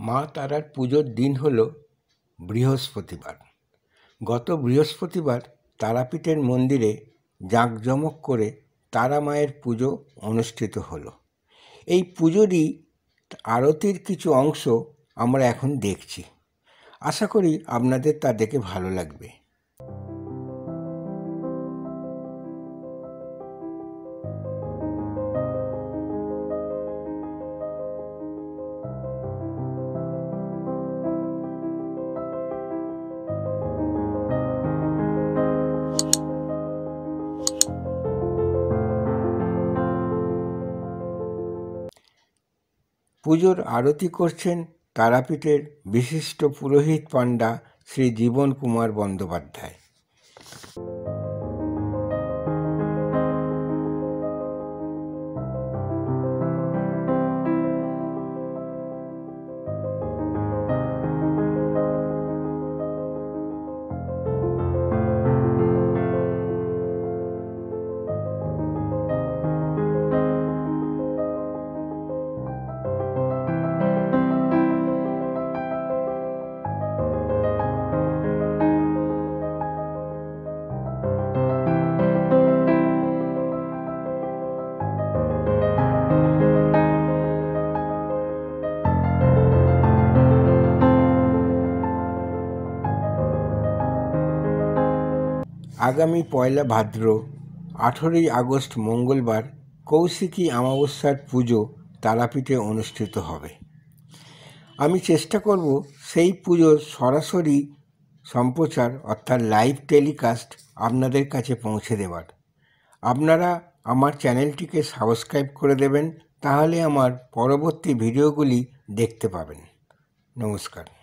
মা তারার পুজোর দিন হল বৃহস্পতিবার। গত বৃহস্পতিবার তারাপীঠের মন্দিরে জাঁকজমক করে তারা মায়ের পুজো অনুষ্ঠিত হলো। এই পুজোরই আরতির কিছু অংশ আমরা এখন দেখছি। আশা করি আপনাদের তা দেখে ভালো লাগবে। পুজোর আরতি করছেন তারাপীঠের বিশিষ্ট পুরোহিত পাণ্ডা শ্রী জীবন কুমার বন্দ্যোপাধ্যায়। আগামী 1 ভাদ্র 18 আগস্ট মঙ্গলবার কৌশিকী অমাবস্যার পুজো তারাপীঠে অনুষ্ঠিত হবে। আমি চেষ্টা করব সেই পুজোর সরাসরি সম্প্রচার অর্থাৎ লাইভ টেলিকাস্ট আপনাদের কাছে পৌঁছে দেওয়ার। আপনারা আমার চ্যানেলটিকে সাবস্ক্রাইব করে দেবেন, তাহলে আমার পরবর্তী ভিডিওগুলি দেখতে পাবেন। নমস্কার।